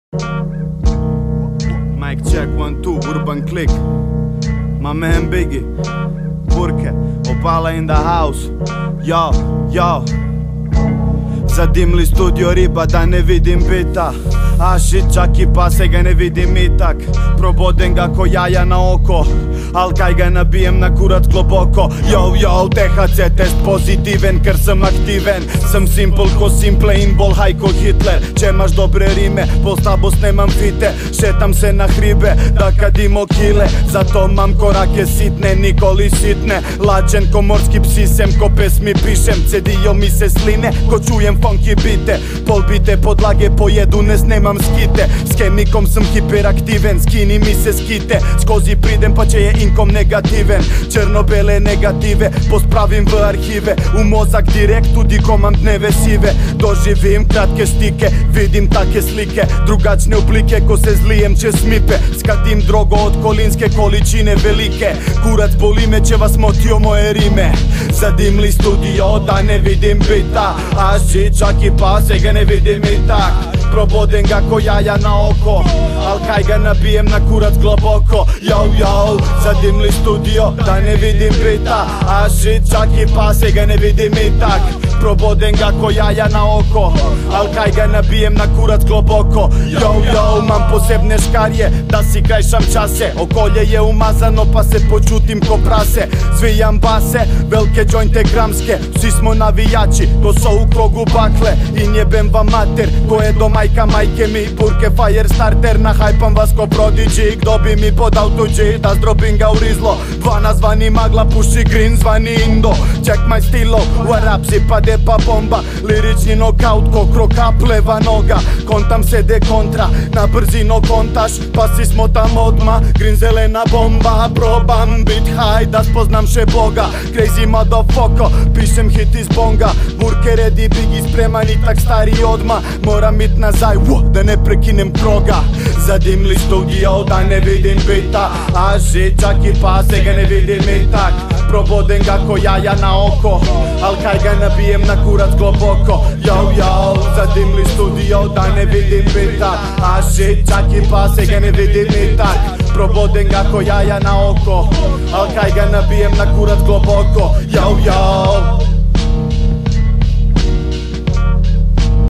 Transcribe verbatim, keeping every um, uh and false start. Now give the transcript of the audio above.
Mic check, one, two, Urban Click. My man Biggie, Burke, Opala in the house. Yo, yo. Zadimli studio riba da ne vidim bita, a shit čak i pase ga ne vidim itak. Probodem ga ko jaja na oko, al kaj ga nabijem na kurat globoko. Yo, yo, T H C test pozitiven, ker sem aktiven. Sem simple ko simple in bol haj ko Hitler. Če imaš dobre rime, pol slabo snemam fite. Šetam se na hribe, da kadimo kile. Zato mam korake sitne, nikoli sitne. Lađen ko morski psi, sem ko pesmi pišem. Cedijo mi se sline, ko čujem funky bite. Pol bite podlage pojedu, ne snemam skite. S kemikom sam hiperaktiven, skini mi se skite. Skozi pridem pa će je inkom negativen. Černobele negative, pospravim v arhive. U mozak direkt, tudi ko mam dneve sive. Doživim kratke stike, vidim take slike. Drugačne oblike, ko se zlijem će smipe. Skatim drogo od kolinske količine velike. Kurac boli me, će vas motio moje rime. Zadimli studio da ne vidim bita, a shit čak i pase ga ne vidim itak. Probodem ga ko jaja na oko, al kaj ga nabijem na kurac globoko. Yo, yo, zadimli studio da ne vidim bita, a shit čak i pase ga ne vidim itak. Probodem ga ko jaja na oko, al kaj ga nabijem na kurac globoko. Yo, yo, mam posebne škarje da si krajšam čase. Okolje je umazano pa se počutim ko prase. Zvijam base, velike jointe gramske. Svi smo navijači, ko so u krogu bakle. I njebem vam mater, ko je do majka majke mi. Burke fire starter, nahajpam vas ko prodigy. Kdo bi mi pod autođi, da zdrobim ga u rizlo. Dvana zvani magla, puši green, zvani indo. Check my stilo, u arapsi pade pa bomba. Lirični knockout ko kroka pleva noga. Kontam se de kontra, na brzino kontaš. Pa si smo tam odma, green zelena bomba. Probam bit high, da spoznam še Boga. Crazy motherfucker, pišem hit iz bonga. Burke ready, Biggie spreman i tak stari odma. Moram it nazaj, da ne prekinem kroga. Zadimli studio da ne vidim bita, a shit čak i pase ga ne vidim itak. Probodem ga ko jaja na oko, al kaj ga nabijem na kurac globoko. Yo, yo, zadimli studio da ne vidim bita, a shit čak i pase ga ne vidim itak. Probodem ga ko jaja na oko, al kaj ga nabijem na kurac globoko. Yo, yo.